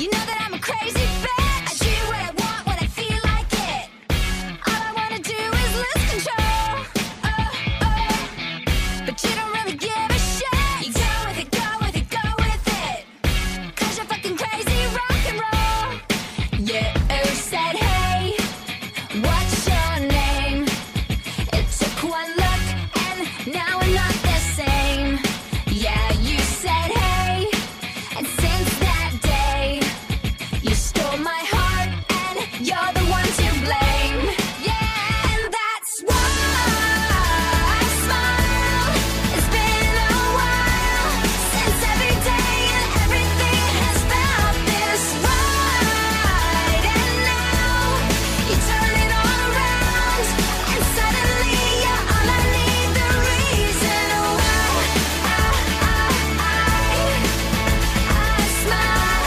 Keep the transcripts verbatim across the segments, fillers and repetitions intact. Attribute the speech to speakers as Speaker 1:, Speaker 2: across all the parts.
Speaker 1: You know that I'm a crazy bitch. I do what I want when I feel like it. All I wanna do is lose control. Oh, oh. But you don't really give a shit. You go with it, go with it, go with it. Cause you're fucking crazy rock and roll. You said, hey, what's your name? It took one look and now we're not the same. Yeah, you said, hey, and since that day, you stole my heart and you're the one to blame. Yeah, and that's why I smile. It's been a while since every day and everything has felt this right. And now you turn it all around and suddenly you're all I need. The reason why I, I, I, I smile.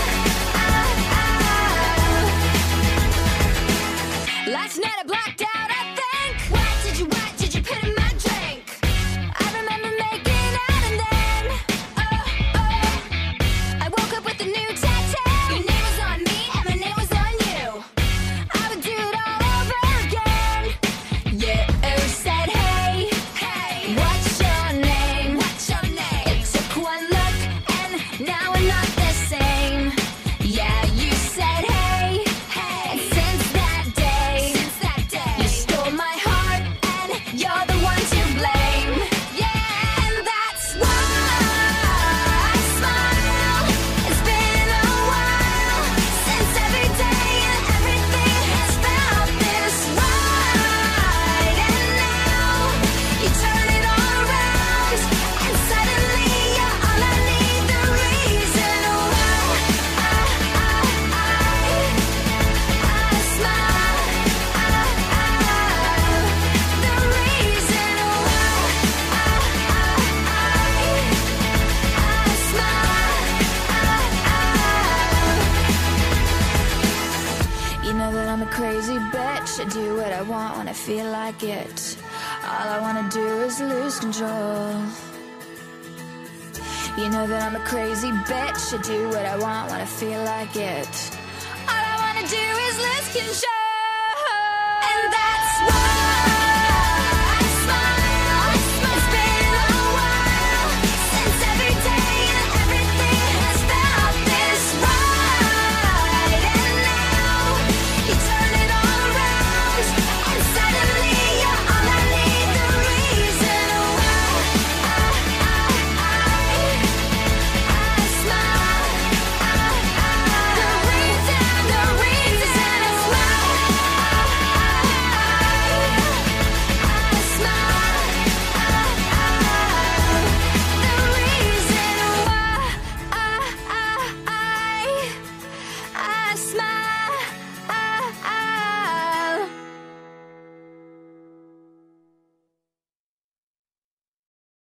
Speaker 1: Last night I blacked out, I think. What did you, what did you put in my drink? I remember making out and then, oh, oh, I woke up with a new tattoo. Your name was on me and my name was on you. I would do it all over again. You said, hey, hey, what's your name? What's your name? It took one look and now we're not the same. Yeah, you said, hey, hey, and since that day, since that day, you stole my heart and you're the one to blame. Yeah, and that's why I smile. It's been a while since every day and everything has felt this right. And now you turn it all around and suddenly you're all I need. The reason why I, I, I, I smile. The reason why I, I, I smile. You know that I'm a crazy bitch. I do what I want when I feel like it. All I wanna do is lose control. You know that I'm a crazy bitch. I do what I want when I feel like it. All I wanna do is lose control.